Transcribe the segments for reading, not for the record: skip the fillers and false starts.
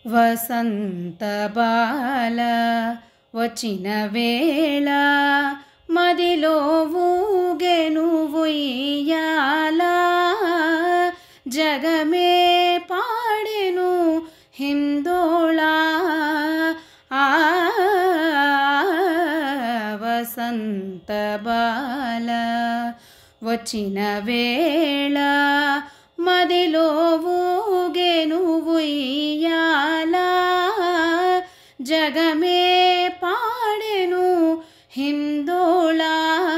వసంత బాల వచ్చిన వేళ మదిలో ఊగెను ఉయ్యాల జగమే పాడెను హిందోళా వసంత బాల వచ్చిన వేళ మదిలో ఊగెను ఉయ్యాల జగమే పాడెను హిందోళా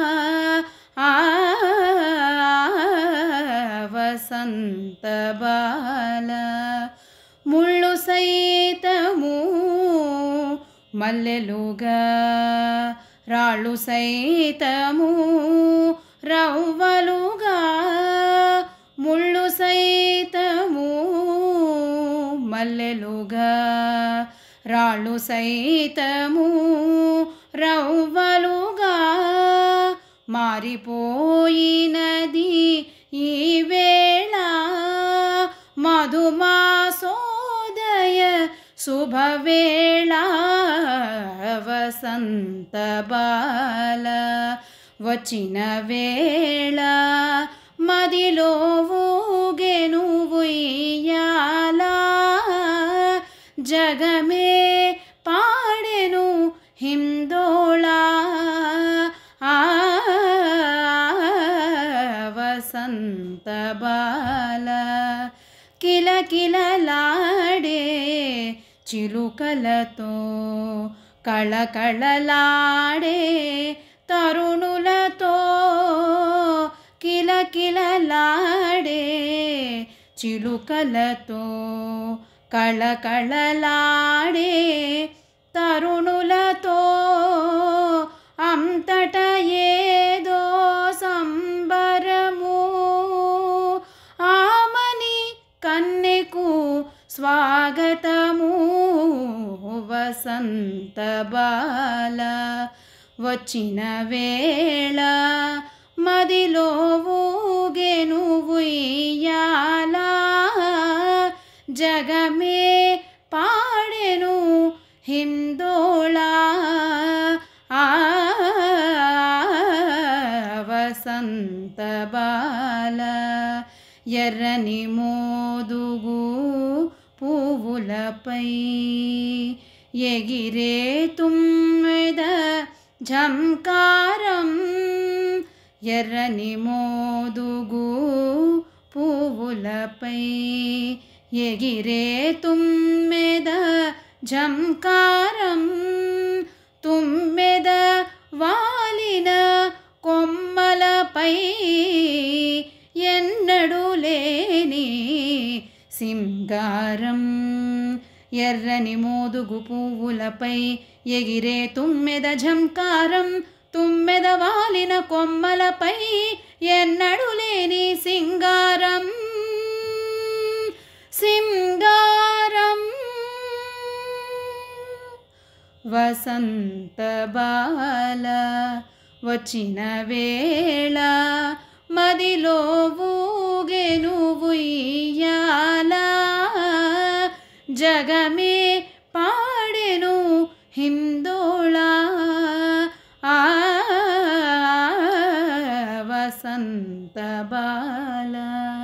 వసంత బాల ముళ్ళు సైతము మల్లెలుగా రాళ్ళు సైతము రవ్వలుగా ముళ్ళు సైతము మల్లెలుగా రాళ్ళు సైతము రవ్వలుగా మారిపోయినది ఈ వేళ మధుమాసోదయ శుభవేళ వసంత బాల వచ్చిన వేళ మదిలో ఊగెను ఉయ్యాల జగమే పాడెను హిందోళా వసంత బాల కిలకిలలాడే చిలుకలతో కళకళలాడే తరుణులతో కిలకిలలాడే చిలుకలతో కళకళలాడే తరుణులతో అంతట ఏదో సంబరము ఆమని కన్నెకు స్వాగతము వసంత బాల వచ్చిన వేళ మదిలో ఊగెను ఉయ్యాల జగమే పాడెను హిందోళా వసంత బాల ఎర్రని మోదుగు పువ్వులపై ఎగిరే తుమ్మెద ఝంకారం ఎర్రని మోదుగు పువ్వులపై ఎగిరే తుమ్మెద ఝంకారం తుమ్మెద వాలిన కొమ్మలపై ఎన్నడూ లేని సింగారం ఎర్రని మోదుగు పువ్వులపై ఎగిరే తుమ్మెద ఝంకారం తుమ్మెద వాలిన కొమ్మలపై ఎన్నడూ లేని సింగారం సింగారం వసంత బాల వచ్చిన వేళ మదిలో ఊగెను ఉయ్యాల జగమే పాడెను హిందోళా వసంత బాల